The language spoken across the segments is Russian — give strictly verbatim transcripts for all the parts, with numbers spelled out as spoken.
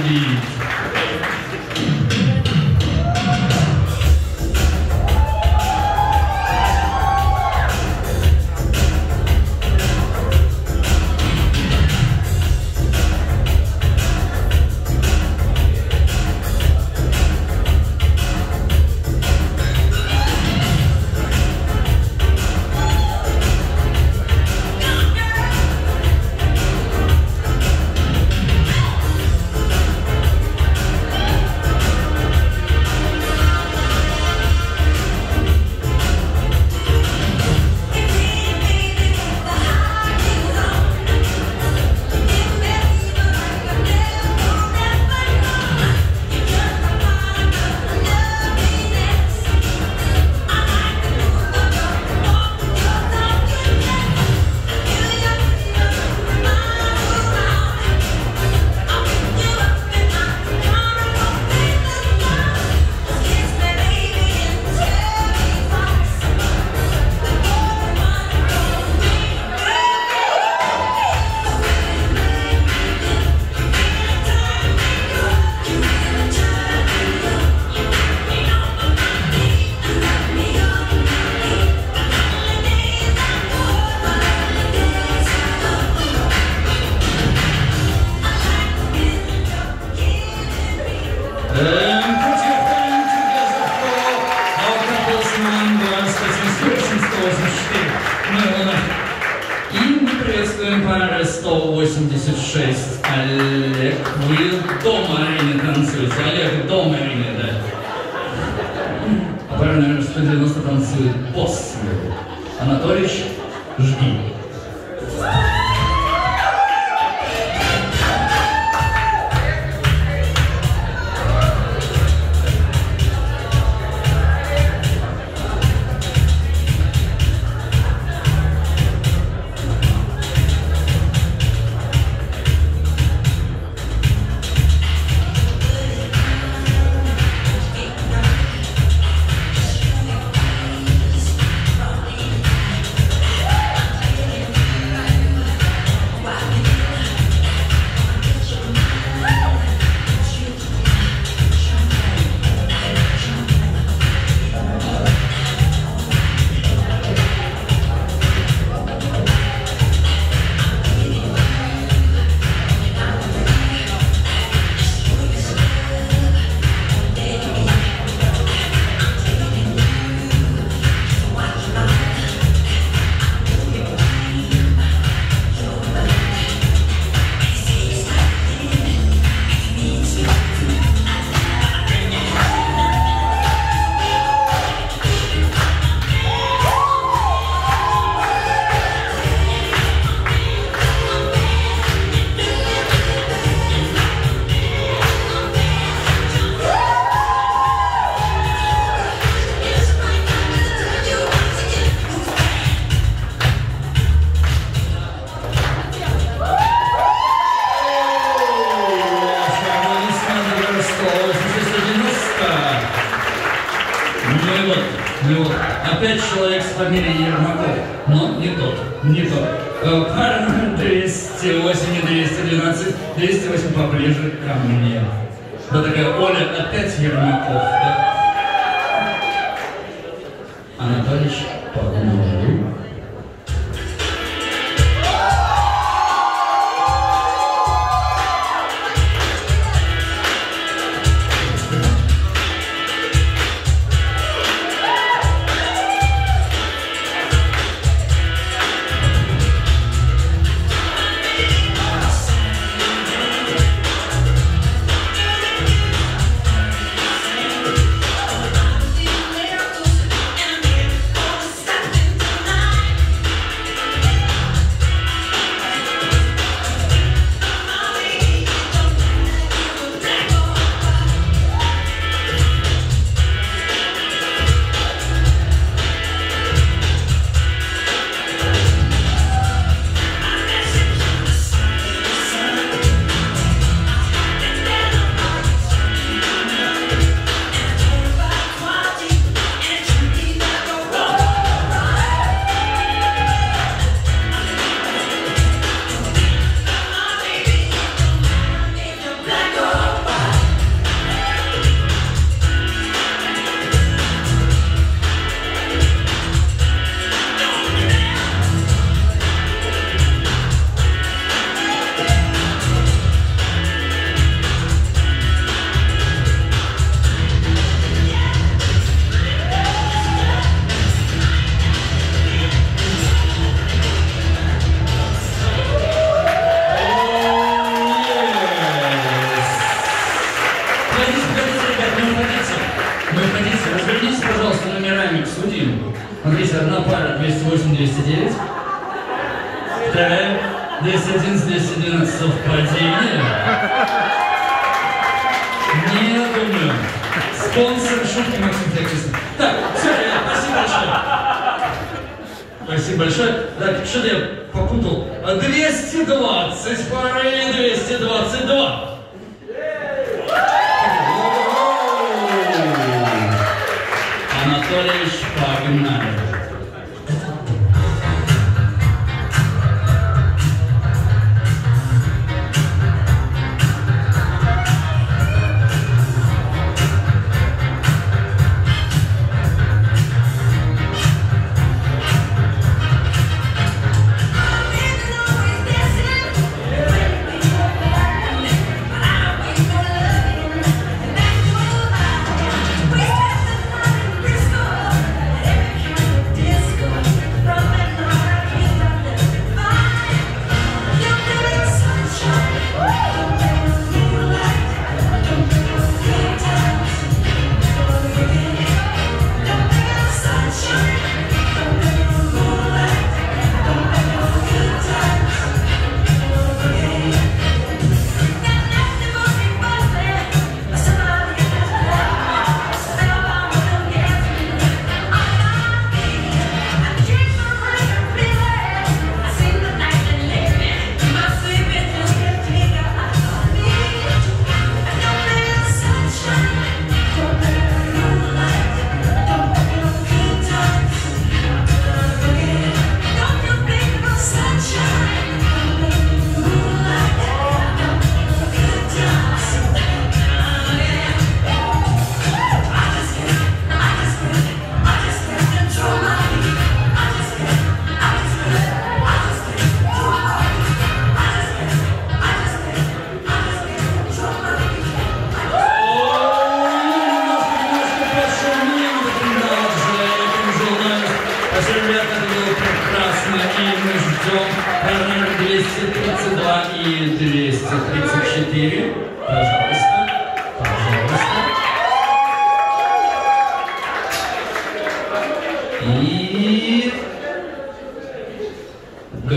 Beat. сто восемьдесят шесть. Олег, вы дома арене танцуете. Олег, дома арене, да. А правильно, наверное, сто девяносто танцует босс. Анатольевич, жги. Опять человек с фамилией Ермаков, но не тот, не тот. Пара номер двести восемь и двести двенадцать, двести восемь поближе ко мне. Да такая Оля, опять Ермаков, да? Анатольевич, погнали. Tonight Так, двести одиннадцать, двести двенадцать совпадение. Не думаю. Спонсор шутки Максим Феклисов. Так, все, ребят, спасибо большое. Спасибо большое. Так, что-то я попутал. двести двадцать, пара или двести двадцать два? Анатольевич, погнали. двести тридцать два и двести тридцать четыре. Пожалуйста, пожалуйста. И... Г.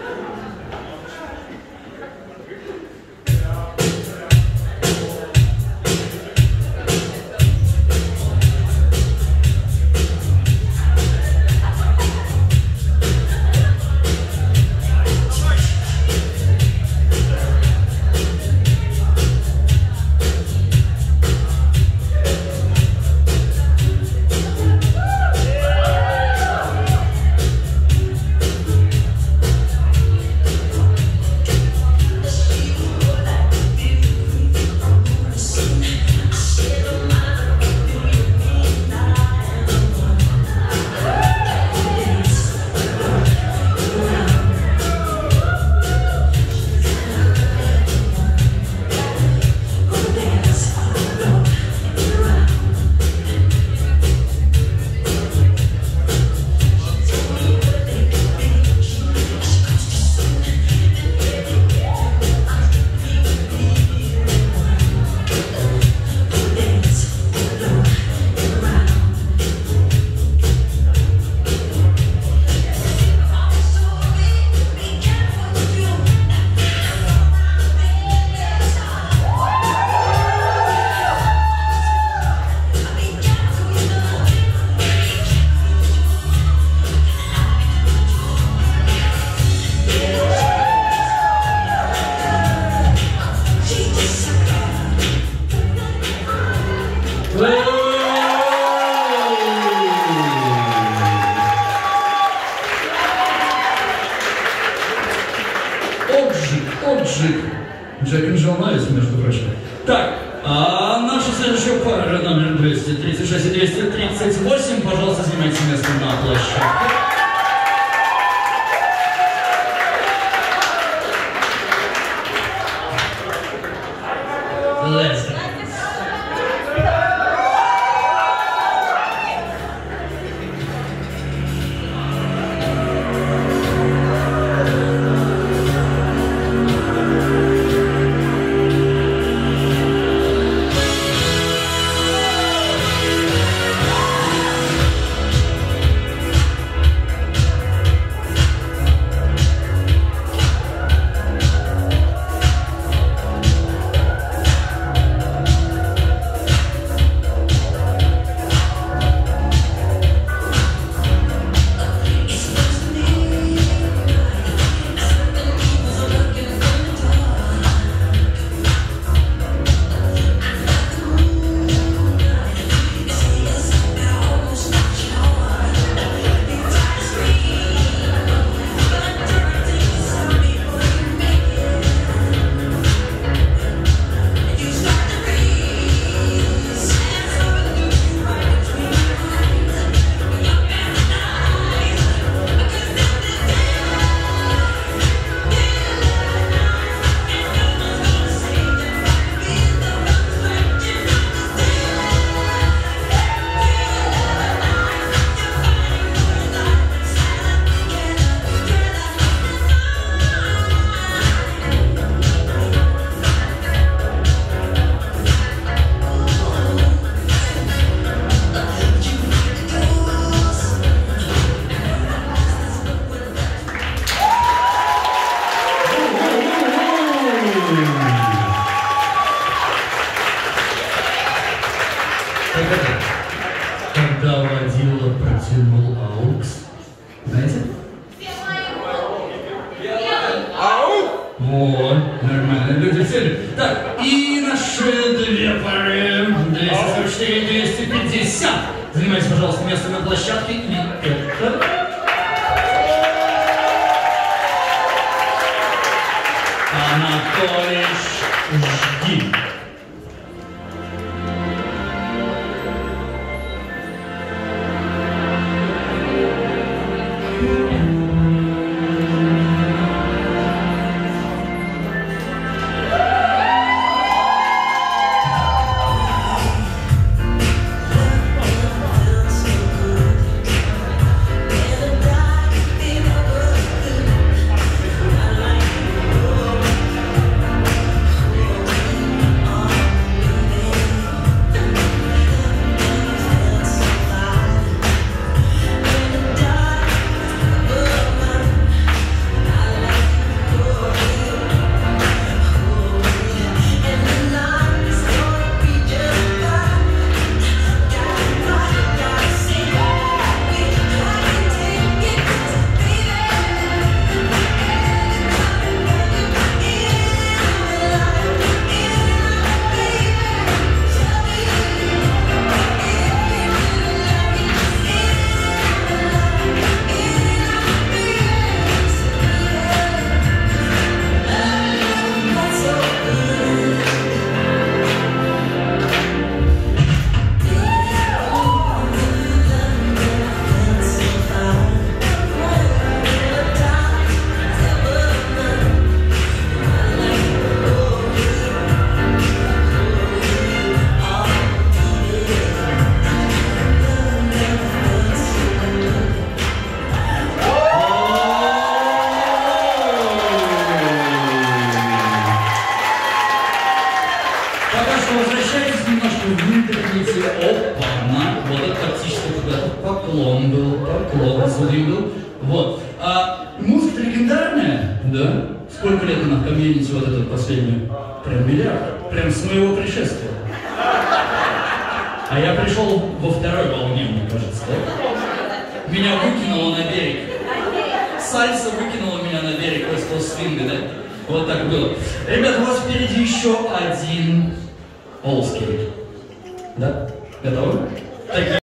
Джек и Джилл Нойз, между прочим. Так, а наша следующая пара, номер двести тридцать шесть и двести тридцать восемь, пожалуйста, занимайте место на площадке. Let's go. Вот, нормально, люди все. Так, и наши две пары, двести сорок четыре, двести пятьдесят. Занимайте, пожалуйста, место на площадке. И это... Анатолич, жди. Возвращайтесь немножко в интернете. Опа-на. Вот это практически куда-то поклон был, поклон судей был. Вот. А музыка легендарная, да? Сколько лет она в комьюнити вот этот последний? Прям миллиард. Прям с моего пришествия. А я пришел во второй волне, мне кажется, да? Меня выкинуло на берег. Сальса выкинула меня на берег после свинга, да? Вот так было. Ребята, у вас впереди еще один олскейт. Да? Готовы?